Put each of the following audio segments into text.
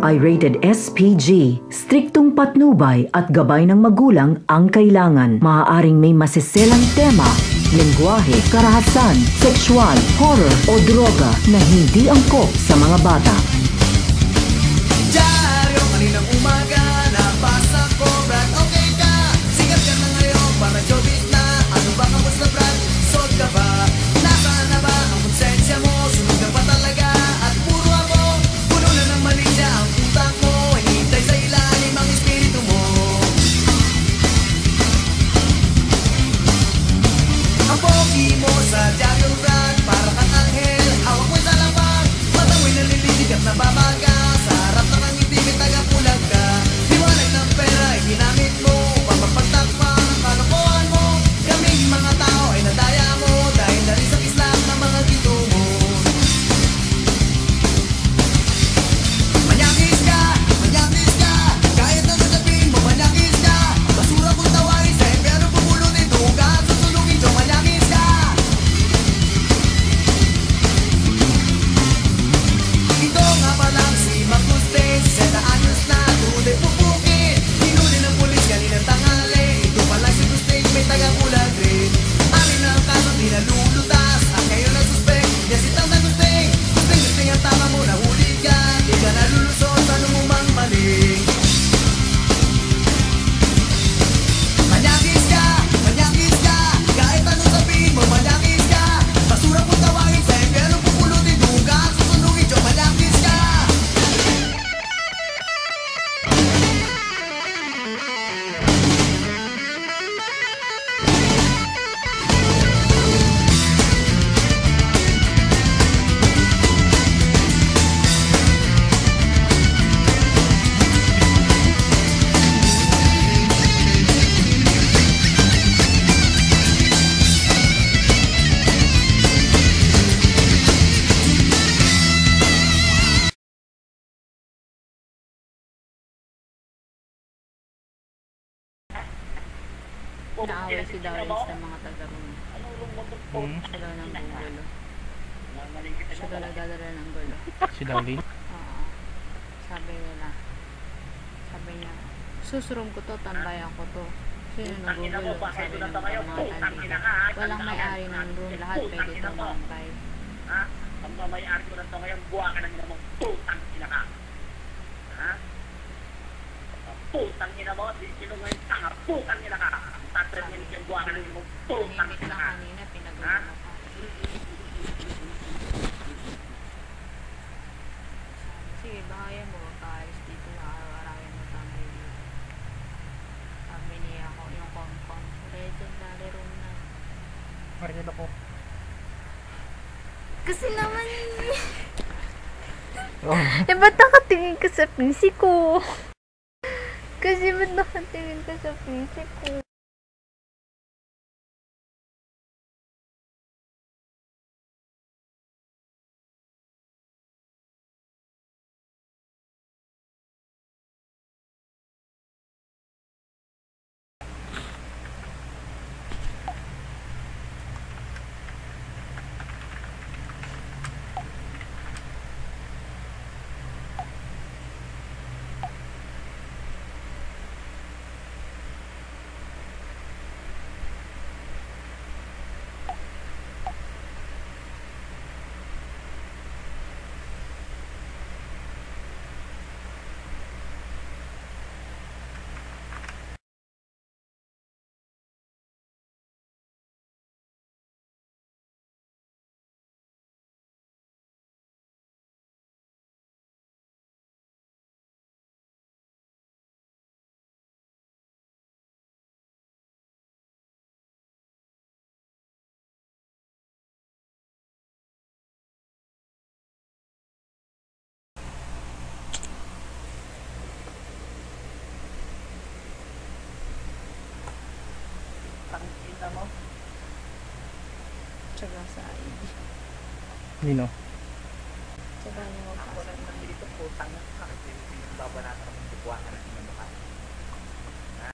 ay rated SPG. Striktong patnubay at gabay ng magulang ang kailangan. Maaaring may masiselang tema, lengguwahe, karahasan, sexual, horror o droga na hindi angkop sa mga bata. Dyaryo, kaninang umaga, nabasa ko, Brad, okay ka? Sikat ka na ngayon, para showbiz na. Ano ba kamusta, Brad? Sold ka ba? Nasaan na ba ang konsensya mo? Sunod ka pa talaga at puro ako. Puno na ng malisya ang utak mo. Hinihintay sa ilalim ang espiritu mo. Ang pogi mo sa dyaryo, Brad, para kang anghel. Hawak mo'y salapag, mata mo'y nalililig at nababaga. Sa harap ng ang ngiti may tagapulag ka. Liwanag ng pera ay ginamit mo upang mapagtakpan ang kalokohan mo. Kaming mga tao ay nadaya mo dahil na rin sa kislam ng mga ginto mo. Manyakis ka, kahit na sasabihin mo manyakis ka. Basura kung tawain sa pero pupulutin tuga at susunugin so manyakis ka. Ito nga palang si Maguste, 60 anyos na, tunay pupukit. Hinuli ng pulis kaninang tanghali. Ito palang si Guste, may tagapulag rin. Amin na ang kaso, di nalulutas. At ngayon ang suspect, yasitang sa Guste. Guste ang tama mo, nahuli ka. Di ka nalulusot sa lumang mali. Manyakis ka, kahit anong sabihin mo, manyakis ka. Basura kung tawagin sa pero pupulutin duga at susunugin so manyakis ka. Naaway si Dawrins ng mga taga-room. Siya daw ng gulo. Siya daw nagdadala ng gulo. Si Darlene? Oo. Sabi niya, susroom ko to, tambayan ko to. Sino nagugulo? Sabi ng mga tandita. Walang may-ari ng room, lahat pwede tumambay. Ha? Ang may-ari ko na ito ngayon, buha ka ng ginamong putang ina ka. Ha? Putang ina mo, sino ngayon tanga, putang ina ka. Tatramin yung buha ka ng ginamong putang Nimik ina lang ka. kanina, pinagulo mo ka. Sige, bahaya mo, magkaalis dito na araw-arawin mo tambay dito. Sabi niya ako, yung Comcom, legendary room na. Marinig ako. Kasi naman Oh. ba't nakatingin ka sa PC ko? Kasi ba't nakatingin ka sa PC ko? Tangina mo. Tsaga sa ID. Nino? Tsaga niyo mo Ako lang nandito, putang ina ka. Babanatan mo, buha ka ng ginamong ka. Ha?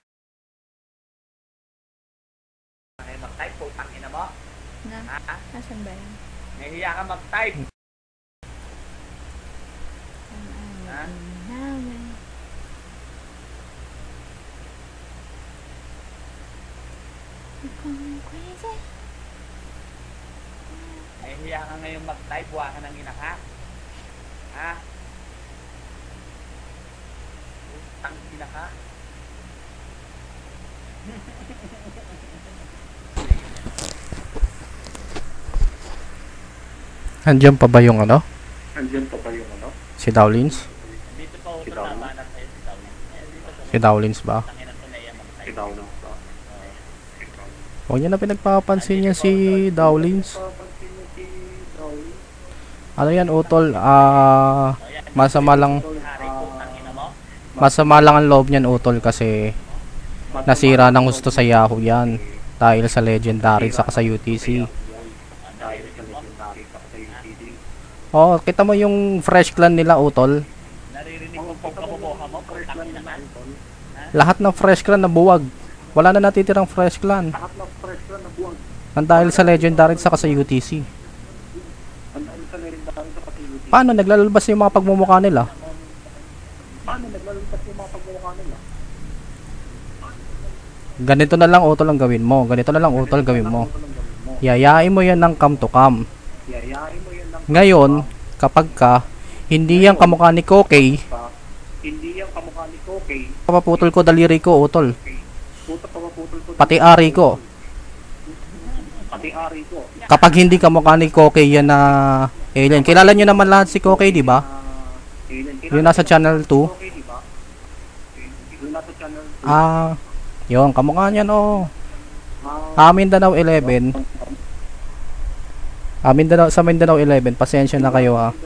Ngayon mag-type, putang ina mo. na. Ha? Nasaan ba yan? Nahihiya ka mag-type. Ang Ha? na. crazy. Nahihiya ka ngayon mag-type, buha ka ng ina ka. Ha? Utang ina ka. Andiyan pa ba yung ano? Andiyan pa ba yung ano? Si Dowlins? Dito pa utol na banat sa'yo si Dawin. Dito sa Si Dowlins ba? tangin ang tunay ang mag-type. Ikaw lang ba? Huwag niya na pinagpapansin niya si Dowlins. Papansin niyo si Dowlin? Ano yan, utol? Masama lang, Hari ko, tangina mo. masama lang ang loob niyan, utol, kasi nasira ng gusto sa Yahoo yan. Dahil sa Legendary saka sa UTC. Dahil sa legendary pa sa UTD. Oh, kita mo yung fresh clan nila, utol. Naririnig mo pong kaboboha mo, putang ina ka. Lahat ng fresh clan nabuwag. Wala na natitirang fresh clan. Lahat ng fresh lang na buwag. Ang dahil sa Legendary saka sa UTC. Ang dahil sa legendary sa pati UTD. Paano naglalabas yung mga pagmumukha nila? Paano naglalabas yung mga pagmumukha nila? Ganito na lang, utol, ang gawin mo. Ganito na lang, utol, gawin mo. Ito lang gawin mo. Yayain mo yan ng cam to cam. Yayain mo yan ng Ngayon, kapag ka hindi yan kamukha ni Kokey, pa. Hindi yung kamukha ni Kokey. papaputol ko daliri ko, utol. Puta pa maputol ko. Pati ari ko. Pati ari ko. Kapag hindi kamukha ni Kokey yan na alien. Kilala nyo naman lahat si Kokey, di ba? Yung nasa channel 2. Kokey, di ba? Yung nasa channel 2. Yun, kamukha niyan, oh. Ah, Mindanao 11. Sa Mindanao 11, pasensya na kayo, ha.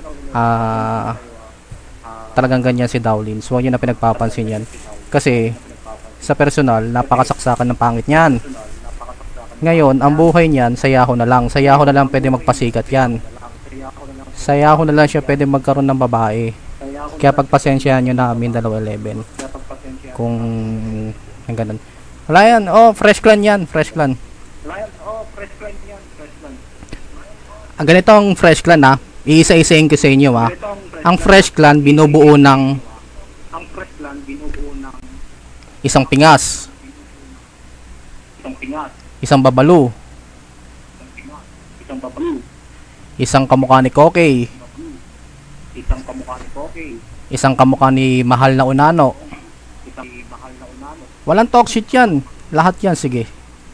Talagang ganyan si Dowlins. Huwag nyo na pinagpapansin yan. Kasi, sa personal, napakasaksakan ng pangit niyan. Ngayon, ang buhay niyan, sa Yahoo na lang. Sa Yahoo na lang pwede magpasikat yan. Sa Yahoo na lang siya pwede magkaroon ng babae. Kaya pagpasensyahan nyo na Mindanao 11. Kung ang ganun. Wala yan. Oh, fresh clan yan. Fresh clan. Lion, oh, fresh clan yan. Fresh clan. Ang ganito ang fresh clan, ha. Iisa-isahin ko sa inyo, ha. Ito Ang fresh clan binubuo ng ang fresh clan binubuo ng isang pingas, isang pingas, isang babalo, isang babalu, isang kamukha ni Kokey, isang kamukha ni Kokey, isang kamukha ni Mahal na Unano. isang mahal na unano. Walang talk shit yan. Lahat yan, sige.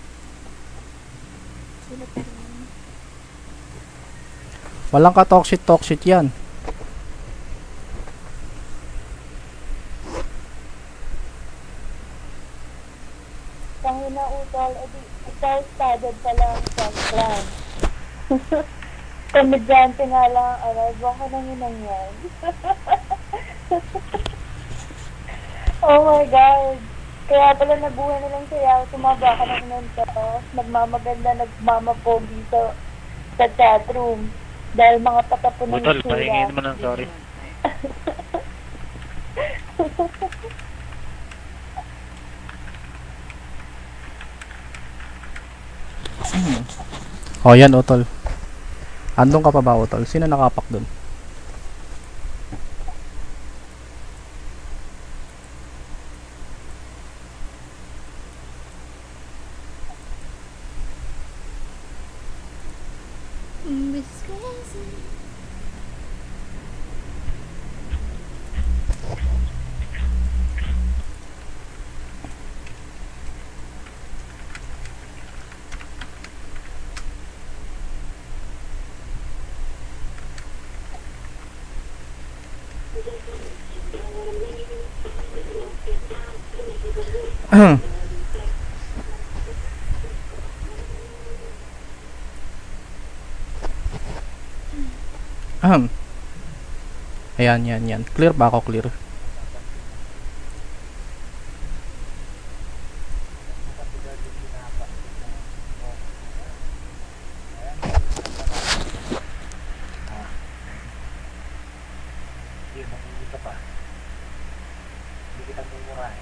Walang ka talk shit yan. Pangina utol, edi ikaw studied pala ang clan. Komedyante nga lang ang aral, baka nang inang yan. Oh my God. Kaya pala nabuhay na lang siya, tumaba ka ng nanta, nagmamaganda, nagmamapogi sa chat room. Dahil mga patapon ng Utol, sila. pahingin mo ng sorry. O yan, utol. Andun ka pa ba, utol? Sino nakapak dun? Miss Crazy. Ayan, yan. Clear ba ako? Clear. Yun, hindi ka pa. Hindi kita mumurahin.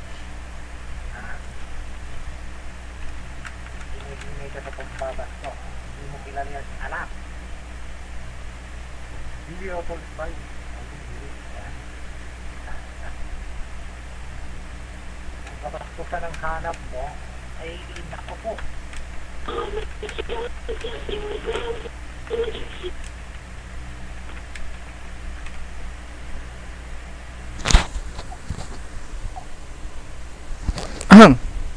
Hinay ka sa pagbabas ko. Hindi mo kilala yan, anak. Hindi ako polspay. Ang kabastusan ng hanap mo ay inako po. Ahem.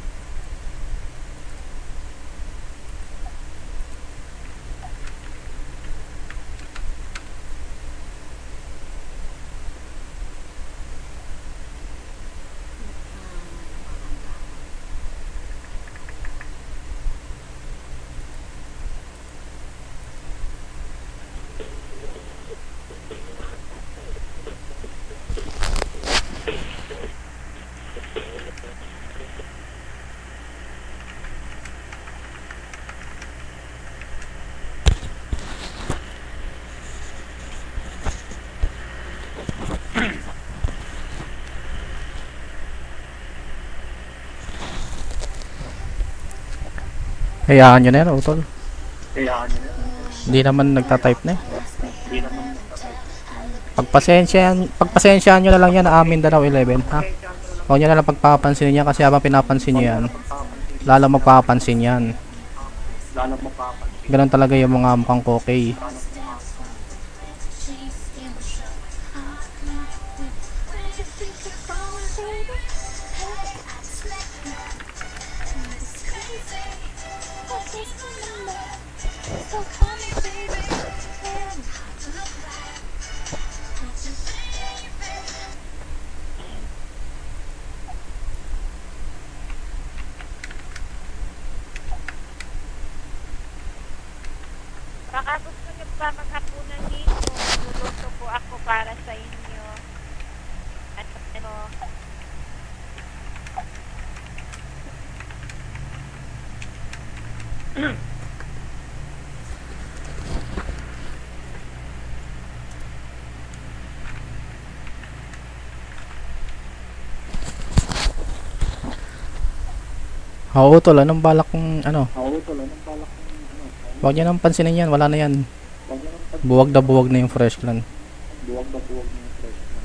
Hayaan nyo na yan, utol. Kaya ano yun. Hindi naman nagtatype na eh. Hindi naman. Pagpasensyaan nyo na lang yan na amin Danau 11, ha? Huwag nyo na lang pagpapansin niya kasi habang pinapansin nyo yan, lalo magpapansin yan. Lalo mo papansin. Ganun talaga yung mga mukhang kokey. Baka gusto niyo pa maghapunan dito. Luluto po ako para sa inyo. At ano, Oo, utol, anong balak kong ano? Ako ito lang. Ang balak ng ano. Huwag nyo nang pansinin yan, wala na yan. Huwag mo nang Buwag na yung fresh clan. buwag na buwag ng fresh na.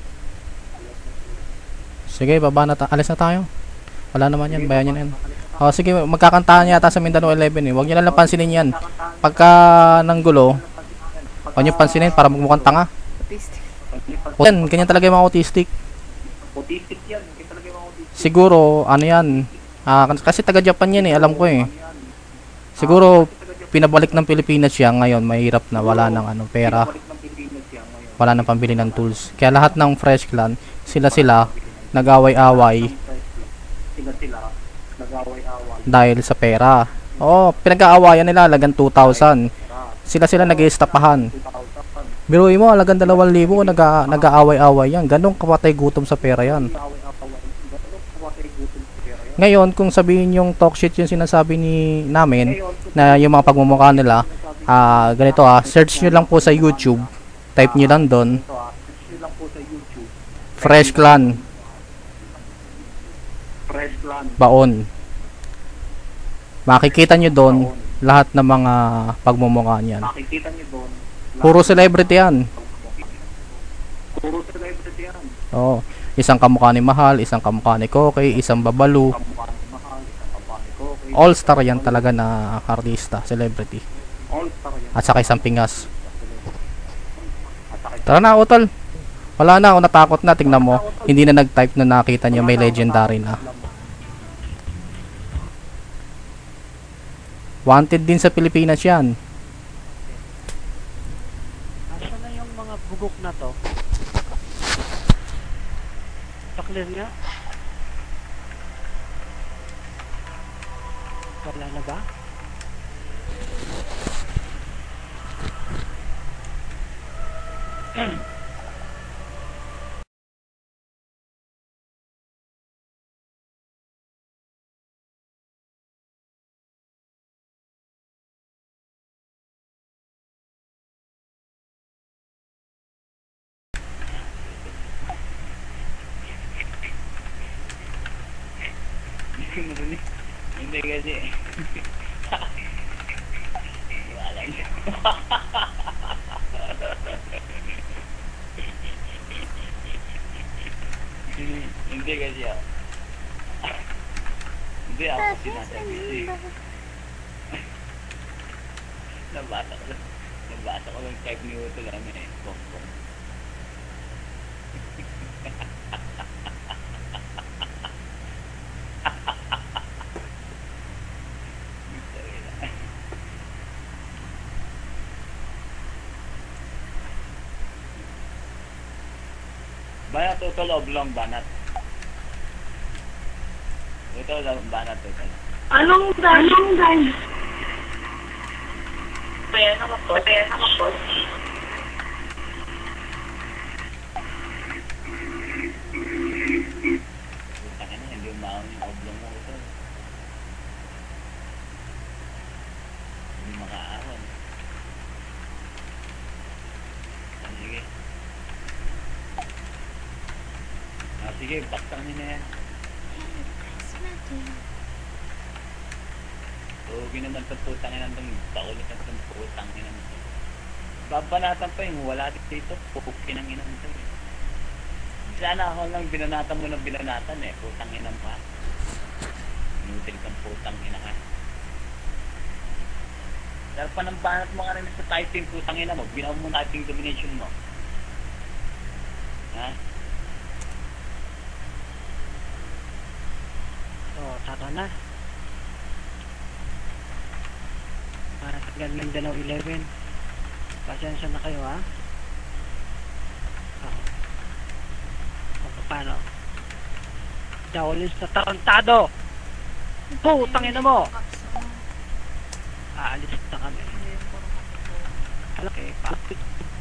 Sige, baba na alis na tayo. Wala naman yan, bayan nyo na yan. O sige, magkakantahan yata sa Mindanao 11 eh. Huwag nyo lang pansinin yan. Pagka nang gulo, huwag nyo pansinin para magmukhang tanga. Yan, ganyan talaga yung mga autistic. Autistic yan. Kaya talaga yung mga autistic. Siguro, ano yan, kasi taga Japan yan eh, alam ko eh. Siguro, pinabalik ng Pilipinas siya ngayon, mahirap na, wala ng ano, pera. Balik ng Pilipinas yan ngayon. Wala nang pambili ng tools. Kaya lahat ng fresh clan, sila nag-away-away Sila nag-away-away. dahil sa pera. Oo, pinag-aawayan nila, halagang 2,000. Sila nag-iistapahan. 2,000. Biruin mo, halagang 2,000, nag-aaway-away yan. Ganong kapatay gutom sa pera yan. Away-away. Ganun kumatay gutom sa pera yan. Ngayon, kung sabihin yung talk shit yung sinasabi namin, na yung mga pagmumukha nila, ganito search nyo lang po sa YouTube, type nyo lang doon, Ito search nyo lang po sa YouTube. Fresh Clan, Fresh Clan. Baon. Makikita nyo doon, lahat ng mga pagmumukha niyan. Makikita nyo doon. Puro celebrity yan. Puro celebrity yan. Oo. Isang kamukha ni Mahal, isang kamukha ni Kokey, isang Babalu. Kamukha ni Mahal, isang kamukha ni Kokey. All star yan talaga na artista, celebrity. All-star yan. At saka isang pingas. At saka Tara na, utol. Wala na, ako natakot na. Tingnan mo. Hindi na nag-type na nakita niya may legendary na. Wanted din sa Pilipinas yan. Asa na yung mga bugok na to? Clear nga? Wala na ba? Hindi kasi. Wala niya. Hindi kasi ako. Hindi ako sinasabi. Nabasa ko lang type ni Uto lang eh. Pong. Banat total oblong banat. Ito lang banat total. Anong dan? Kaya naman po. Putang ina, hindi umaon yung oblong mo ito. Hindi makaahon. Sige. Sige, baktan nyo na yan. Huwag naman sa putang ina itong paulit na itong putang ina nito. Babanatan pa yung wala dito, pupukin ang ina nito eh. Sana ako lang binanatan mo ng binanatan eh, putang ina pa. Inutil kang putang ina ka. Dahil pa ng banat mo ka rin sa typing putang ina mo, binaw mo typing domination mo. Ha? So, tara na. Para sa galing dalaw 11. Pasensya na kayo ha. Paano? Dawlins na tarantado! Putang ina mo! Aalis na kami. Okay, pakit.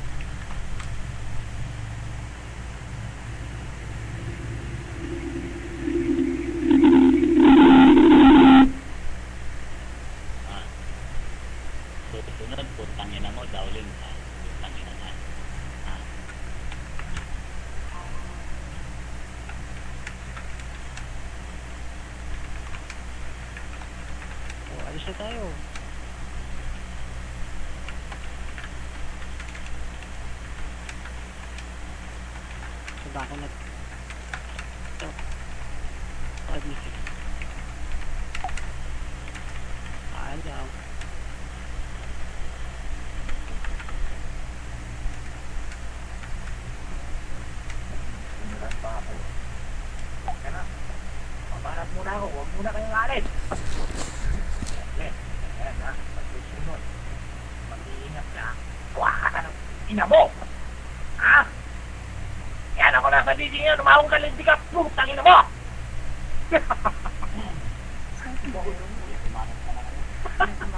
Susunod, putang ina mo, Dowling ha. Putang ina ha. Ha? So, alis na tayo. So, bako na. Ito. Pag-isip. Ayaw. Mabarat muna ako, huwag muna kayong alis. Ayan ha, pagsusunod. Mag-iingat ka. Kuha ka ng ina mo. Ha? Yan ako na sa DJ nyo, lumahong ka lang di ka, putang ina mo. Tumangat ka na.